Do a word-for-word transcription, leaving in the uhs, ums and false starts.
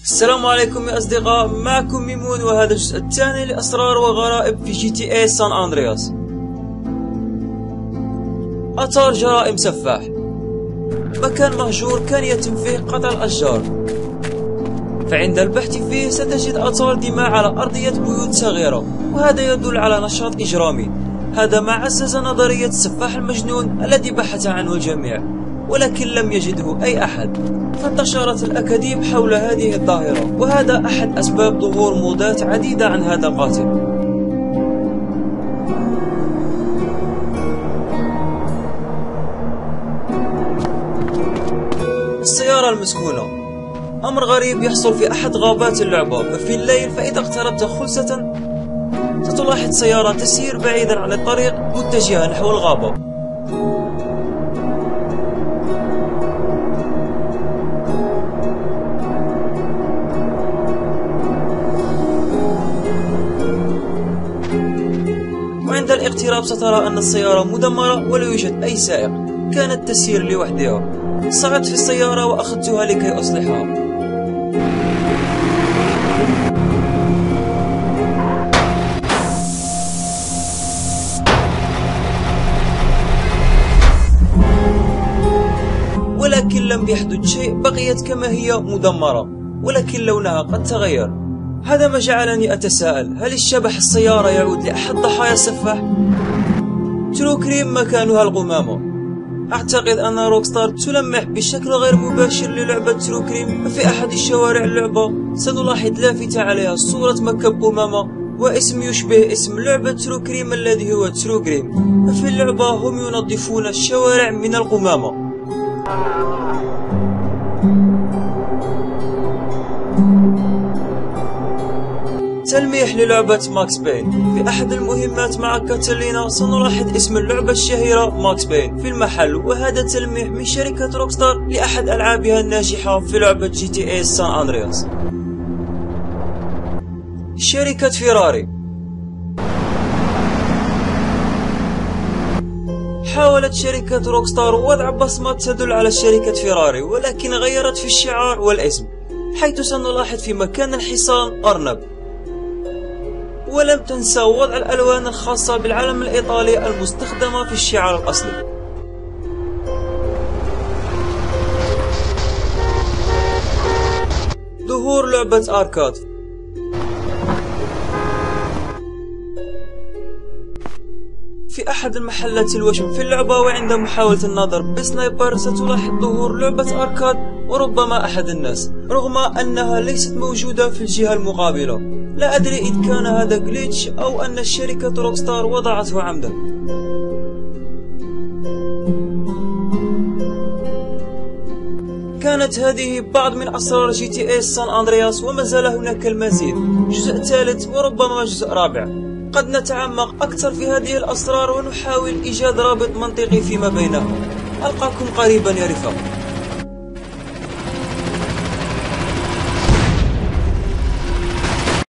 السلام عليكم يا أصدقاء، معكم ميمون، وهذا الجزء الثاني لأسرار وغرائب في جي تي اي سان أندرياس. أثار جرائم سفاح. مكان مهجور كان يتم فيه قطع الأشجار، فعند البحث فيه ستجد آثار دماء على أرضية بيوت صغيرة، وهذا يدل على نشاط إجرامي. هذا ما عزز نظرية السفاح المجنون الذي بحث عنه الجميع، ولكن لم يجده أي أحد. فانتشرت الأكاذيب حول هذه الظاهرة، وهذا أحد أسباب ظهور موضات عديدة عن هذا القاتل. السيارة المسكونة. أمر غريب يحصل في أحد غابات اللعبة في الليل، فإذا اقتربت خلسة ستلاحظ سيارة تسير بعيدا عن الطريق متجهة نحو الغابة. وعند الاقتراب سترى أن السيارة مدمرة ولا يوجد أي سائق، كانت تسير لوحدها. صعدت في السيارة وأخذتها لكي أصلحها. ولكن لم يحدث شيء، بقيت كما هي مدمرة، ولكن لونها قد تغير. هذا ما جعلني أتساءل، هل الشبح السيارة يعود لأحد ضحايا السفاح؟ ترو كريم مكانها القمامة. أعتقد أن روكستار تلمح بشكل غير مباشر للعبة ترو كريم، ففي أحد الشوارع اللعبة سنلاحظ لافتة عليها صورة مكب قمامة واسم يشبه اسم لعبة ترو كريم الذي هو ترو كريم. ففي اللعبة هم ينظفون الشوارع من القمامة. تلميح للعبة ماكس بين. في أحد المهمات مع كاتالينا سنلاحظ اسم اللعبة الشهيرة ماكس بين في المحل، وهذا تلميح من شركة روكستار لأحد ألعابها الناجحة في لعبة جي تي اي سان أندرياس. شركة فيراري. حاولت شركة روكستار وضع بصمة تدل على شركة فيراري، ولكن غيرت في الشعار والاسم، حيث سنلاحظ في مكان الحصان أرنب. ولم تنسى وضع الألوان الخاصة بالعلم الإيطالي المستخدمة في الشعار الأصلي. ظهور لعبة أركاد. في أحد المحلات الوشم في اللعبة، وعند محاولة النظر بسنايبر ستلاحظ ظهور لعبة أركاد، وربما أحد الناس، رغم أنها ليست موجودة في الجهة المقابلة. لا أدري إذا كان هذا جليتش أو أن الشركة روكستار وضعته عمدا. كانت هذه بعض من أسرار جي تي اي سان أندرياس، وما زال هناك المزيد، جزء ثالث وربما جزء رابع. قد نتعمق أكثر في هذه الأسرار ونحاول إيجاد رابط منطقي فيما بينهم. ألقاكم قريبا يا رفاق.